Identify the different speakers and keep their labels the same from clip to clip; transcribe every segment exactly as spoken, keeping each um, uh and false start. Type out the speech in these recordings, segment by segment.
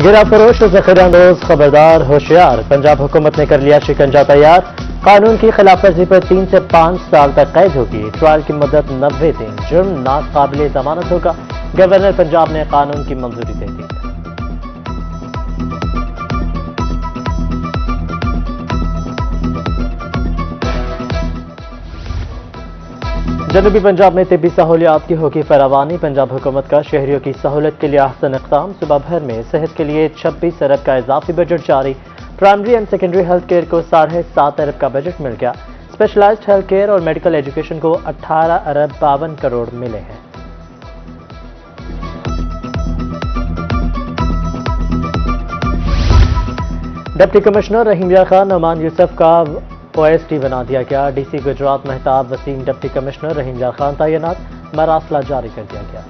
Speaker 1: گرا فروش و ذخیرہ اندوز خبردار ہوشیار، پنجاب حکومت نے کر لیا شکنجہ تیار، قانون کی خلاف ورزی پر تین سے پانچ سال تک قید ہوگی، ٹرائل کی مدت نوے دن، جرم ناقابل ضمانت ہوگا، گورنر پنجاب نے قانون کی منظوری دے دی۔ جنوبی پنجاب میں طبی سہولیات کی ہوگی فراوانی، پنجاب حکومت کا شہریوں کی سہولت کے لیے احسن اقدام، صوبہ بھر میں صحت کے لیے چھبیس ارب کا اضافی بجٹ جاری، primary and secondary health care کو ساڑھے سات ارب کا بجٹ مل گیا، اسپیشلائزڈ ہیلتھ کیئر اور میڈیکل ایجوکیشن کو اٹھارہ ارب باون کروڑ ملے ہیں۔ ڈپٹی کمشنر رحیم یار خان نعمان یوسف کا او ایس ٹی بنا دیا گیا، D C Gujrat Mahtab Waseem deputy commissioner Rahim Yar Khan تعینات، مراسلہ جاری کر دیا گیا۔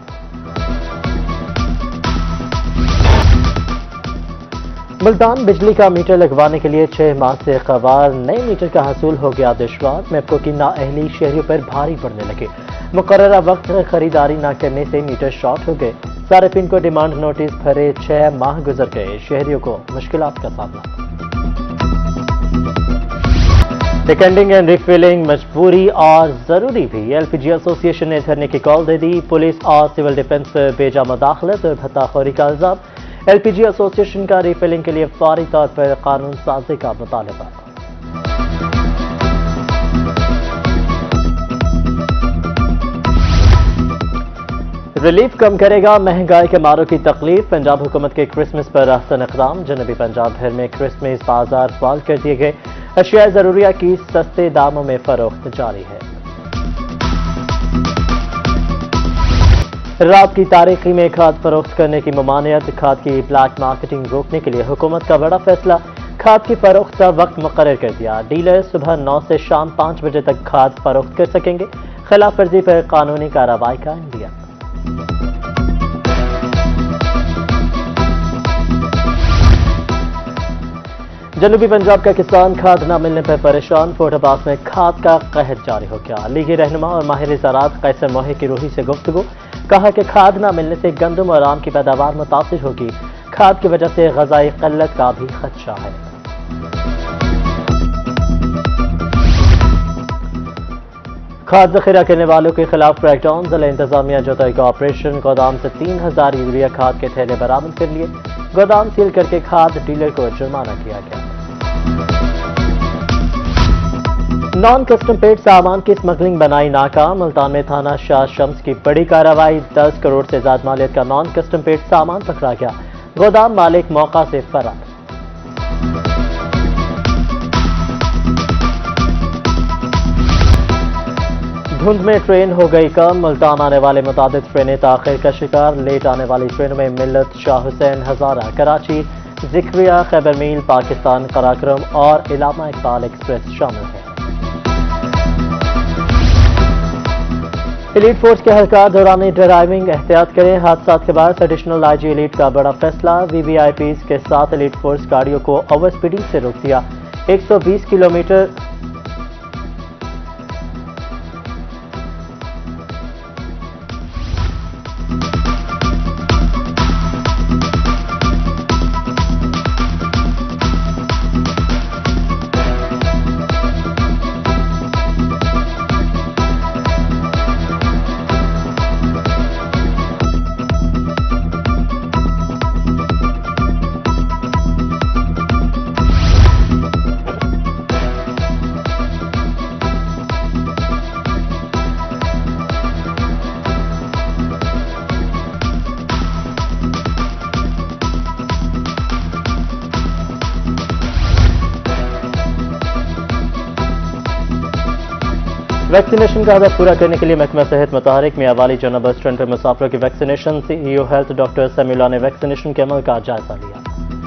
Speaker 1: ملتان بجلی کا میٹر لگوانے کے لیے چھ ماہ سے خوار، نئے میٹر کا حصول ہو گیا دشوار، میپکو کی نااہلی شہریوں پر بھاری پڑنے لگے، مقررہ وقت خریداری نہ کرنے سے میٹر شارٹ ہو گئے، صارفین کو ڈیمانڈ نوٹس بھرے چھ ماہ گزر گئے، شہریوں کو مشکلات کا سامنا۔ ریکنڈنگ اینڈ ریفلنگ مجبوری اور ضروری بھی، ایل پی جی ایسوسی ایشن نے دھرنے کی کال دے دی، پولیس اور سول ڈیفنس پر بیجا مداخلت اور بھتہ خوری کا الزام، ایل پی جی ایسوسی ایشن کا ریفلنگ کے لیے فوری طور پر قانون سازی کا مطالبہ۔ ریلیف کم کرے گا مہنگائی کے ماروں کی تکلیف، پنجاب حکومت کے کرسمس پر احسن اقدام، جنوبی پنجاب بھر میں کرسمس بازار فعال کر دیے گئے، اشیاء ضروریہ کی سستے داموں میں فروخت جاری ہے۔ رات کی تاریخی میں کھاد فروخت کرنے کی ممانعت، کھاد کی بلیک مارکیٹنگ روکنے کے لیے حکومت کا بڑا فیصلہ، کھاد کی فروخت کا وقت مقرر کر دیا، ڈیلر صبح نو سے شام پانچ بجے تک کھاد فروخت کر سکیں گے، خلاف ورزی پر قانونی کارروائی کا عندیہ۔ جنوبی پنجاب کا کسان کھاد نہ ملنے پر پریشان، فورٹ عباس میں کھاد کا قحط جاری ہو گیا، لیگی رہنما اور ماہر زراعت قیصر موہی کی روحی سے گفتگو، کہا کہ کھاد نہ ملنے سے گندم اور آم کی پیداوار متاثر ہوگی، کھاد کی وجہ سے غذائی قلت کا بھی خدشہ ہے۔ کھاد ذخیرہ کرنے والوں کے خلاف کریک ڈاؤن، ضلع انتظامیہ جوتائی کا آپریشن، گودام سے تین ہزار یوریا کھاد کے تھیلے برآمد کر لیے، گودام سیل کر کے کھاد ڈیلر کو جرمانہ کیا گیا۔ نان کسٹم پیڈ سامان کی اسمگلنگ بنائی ناکام، ملتان میں تھانہ شاہ شمس کی بڑی کارروائی، دس کروڑ سے زائد مالیت کا نان کسٹم پیڈ سامان پکڑا گیا، گودام مالک موقع سے فرار۔ دھند میں ٹرین ہو گئی کم، ملتان آنے والے متعدد ٹرینیں تاخیر کا شکار، لیٹ آنے والی ٹرینوں میں ملت، شاہ حسین، ہزارہ، کراچی، ذکریہ، خیبر میل، پاکستان، قراقرم اور علامہ اقبال ایکسپریس شامل ہیں۔ ایلیٹ فورس کے اہلکار دوران ڈرائیونگ احتیاط کریں، حادثات کے بعد ایڈیشنل آئی جی ایلیٹ کا بڑا فیصلہ، وی وی آئی پیز کے ساتھ ایلیٹ فورس گاڑیوں کو اوور سپیڈنگ سے روک دیا، ایک سو بیس کلومیٹر ویکسینیشن کا ہدف پورا کرنے کے لیے محکمہ صحت متحرک، میاں والی جونا بس اسٹینڈ پر مسافروں کی vaccination, C E O health doctor Sumaila نے ویکسینیشن کے عمل کا جائزہ لیا۔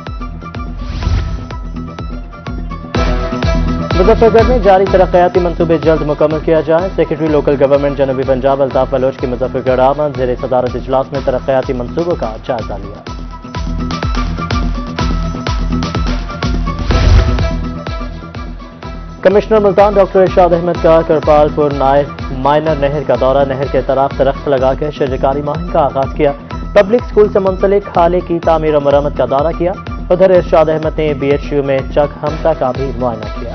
Speaker 1: مظفر گڑھ میں جاری ترقیاتی منصوبے جلد مکمل کیا جائے، سیکرٹری لوکل گورنمنٹ جنوبی پنجاب الطاف بلوچ کی مظفر گڑھ آمد، زیر صدارت اجلاس میں ترقیاتی منصوبوں کا جائزہ لیا۔ کمشنر ملتان ڈاکٹر ارشاد احمد کا کرپال پور مائنر نہر کا دورہ، نہر کے طرف درخت لگا کے شجرکاری مہم کا آغاز کیا، پبلک اسکول سے منسلک حالے کی تعمیر و مرمت کا دورہ کیا۔ ادھر ارشاد احمد نے بی ایچ یو میں چک ہمتا کا بھی معائنہ کیا۔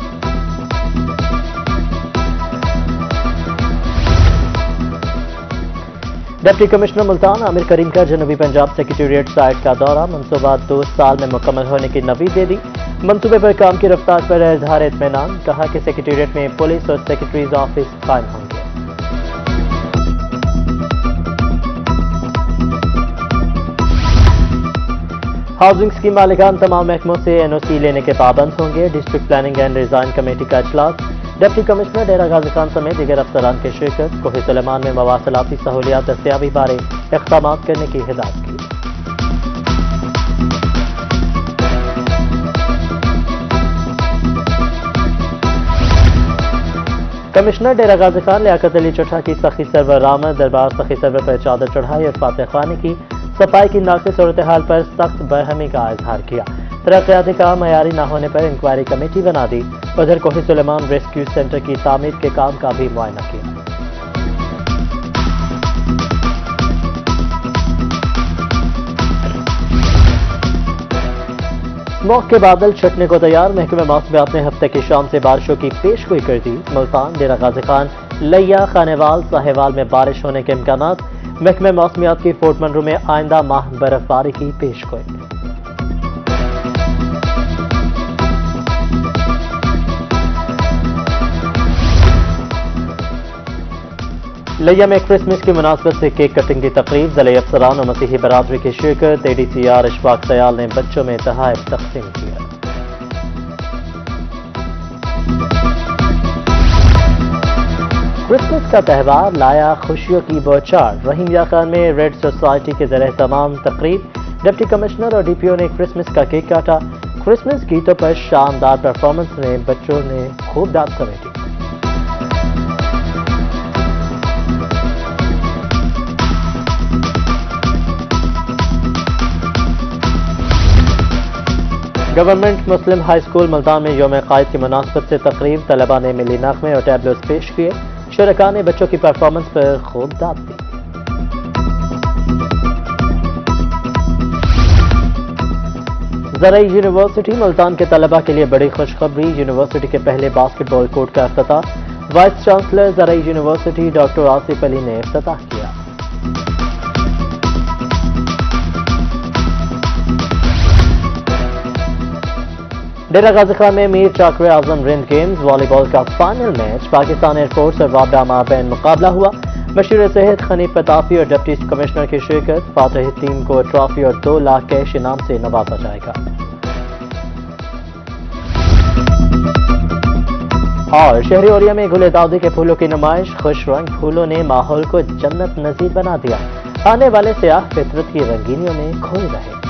Speaker 1: ڈپٹی کمشنر ملتان عامر کریم کا جنوبی پنجاب سیکریٹریٹ سائٹ کا دورہ، منصوبہ دو سال میں مکمل ہونے کی نوید دے دی۔ منصوبے پر کام کی رفتار پر اظہار اطمینان، کہا کہ سیکریٹریٹ میں پولیس اور سیکریٹریز آفس قائم ہوں گے۔ ہاؤسنگ اسکیم مالکان تمام محکموں سے این او سی لینے کے پابند ہوں گے۔ District planning and design committee کا اجلاس، ڈپٹی کمشنر ڈیرہ غازی خان سمیت دیگر افسران کی شرکت۔ کوہ سلیمان میں مواصلاتی سہولیات دستیابی بارے اقدامات کرنے کی ہدایت کی۔ کمشنر ڈیرہ غازی خان لیاقت علی چٹھا کی سخی سرور آمد، دربار سخی سرور پر چادر چڑھائی اور فاتح خوانی کی۔ صفائی کی ناقص صورتحال پر سخت برہمی کا اظہار کیا۔ ترقیاتی کام معیاری نہ ہونے پر انکوائری کمیٹی بنا دی۔ ادھر کوہ سلیمان ریسکیو سینٹر کی تعمیر کے کام کا بھی معائنہ کیا۔ اسموگ کے بادل چھٹنے کو تیار، محکمہ موسمیات نے ہفتے کی شام سے بارشوں کی پیش گوئی کر دی۔ ملتان، ڈیرہ غازی خان، لیا، خانیوال، ساہیوال میں بارش ہونے کے امکانات۔ محکمہ موسمیات کی فورٹ منرو میں آئندہ ماہ برف باری کی پیش گوئی۔ لیا میں کرسمس کی مناسبت سے کیک کٹنگ کی تقریب، ضلعی افسران اور مسیحی برادری کی شرکت۔ A D C R Ashfaq Sial نے بچوں میں تحائف تقسیم کیا۔ کرسمس کا تہوار لایا خوشیوں کی بوچھار، رحیم یا خان میں ریڈ سوسائٹی کے زیر اہتمام تقریب۔ ڈپٹی کمشنر اور ڈی پی او نے کرسمس کا کیک کاٹا۔ کرسمس گیتوں پر شاندار پرفارمنس میں بچوں نے خوب داد سمیٹی۔ گورنمنٹ مسلم ہائی اسکول ملتان میں یوم قائد کی مناسبت سے تقریب، طلباء نے ملی نغمے اور ٹیبلوز پیش کیے۔ شرکاء نے بچوں کی پرفارمنس پر خوب داد دی۔ زرعی یونیورسٹی ملتان کے طلباء کے لیے بڑی خوشخبری، یونیورسٹی کے پہلے باسکٹ بال کورٹ کا افتتاح، وائس چانسلر زرعی یونیورسٹی ڈاکٹر آصف علی نے افتتاح کیا۔ ڈیرہ غازی خان میں میر چاکر اعظم رند گیمز والی بال کا final match, Pakistan air force اور وابڈا مابین مقابلہ ہوا۔ مشیر صحت حنیف پتافی اور ڈپٹی کمشنر کی شرکت، فاتح ٹیم کو ٹرافی اور دو لاکھ کیش انعام سے نوازا جائے گا۔ اور شہری اوریا میں گل داودی کے پھولوں کی نمائش، خوش رنگ پھولوں نے ماحول کو جنت نظیر بنا دیا۔ آنے والے سیاح فطرت کی رنگینیوں میں کھوئے رہے۔